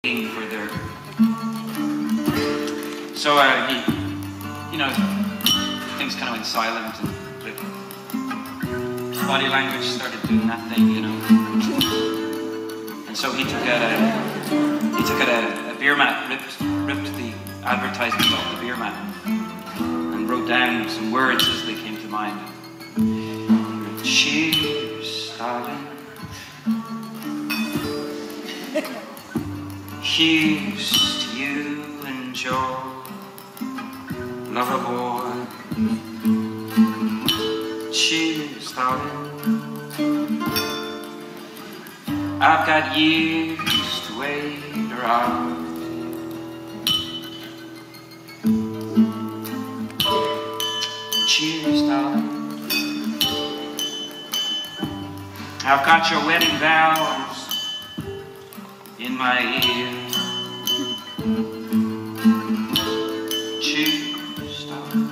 for their. So he, things kind of went silent, and the body language started doing that thing, And so he took out a beer mat, ripped the advertisement off the beer mat, and wrote down some words as they came to mind. Cheers, darling. Here's to you and your lover boy. Cheers, darling. I've got years to wait around. Cheers, darling. I've got your wedding vows in my ear. Cheers, darling.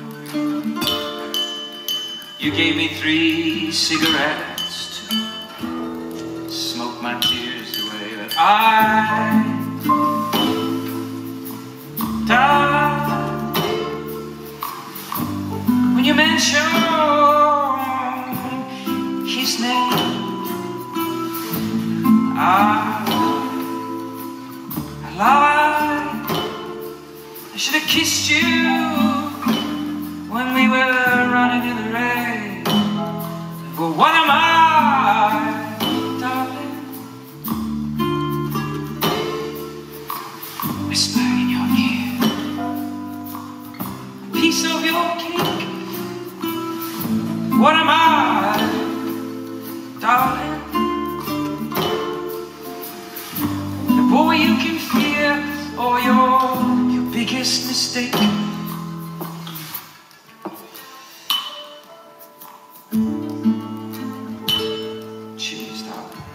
You gave me 3 cigarettes to smoke my tears away, but I died when you mentioned his name. I lied. I should have kissed you when we were running in the rain. But what am I, darling? Whisper in your ear, a piece of your cake. What am I, darling? The boy you can fear, or your biggest mistake. Cheers, darling.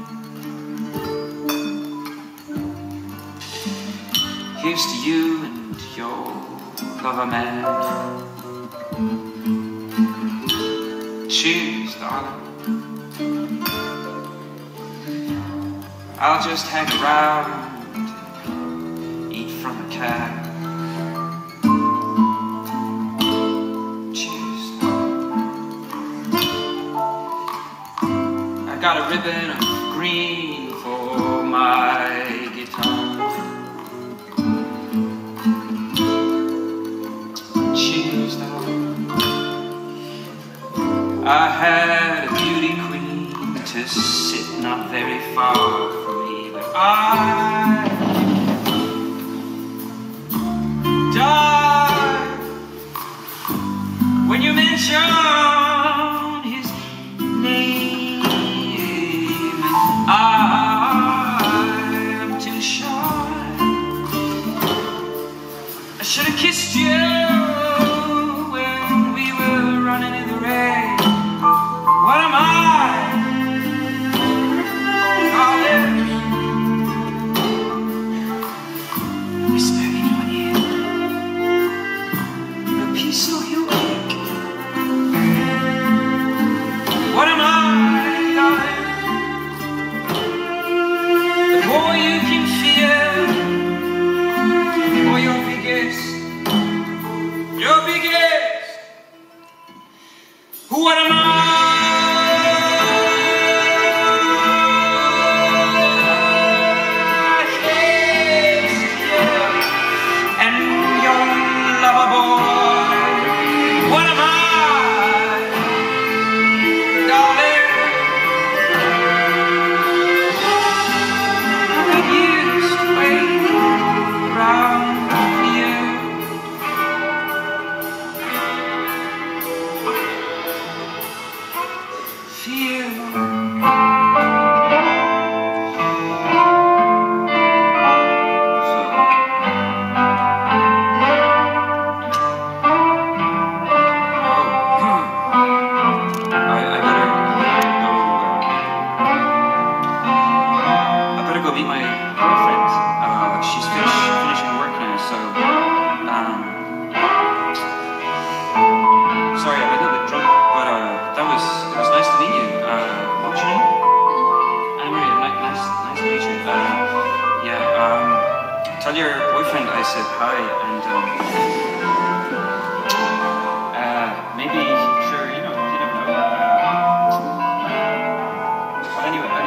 Here's to you and your lover man. Cheers, darling. I'll just hang around and eat from a can. Cheers. I got a ribbon of green for my guitar. Cheers, darling. I had a beauty queen to sit not very far from me, but I died when you mentioned his name. I am too shy. I should have kissed you when we were running in the rain. What am I? Whisper in your ear, a piece of your cake. What am I, darling? The boy you can fear, or your biggest tell your boyfriend I said hi, and maybe, sure, you know, you never know. But anyway,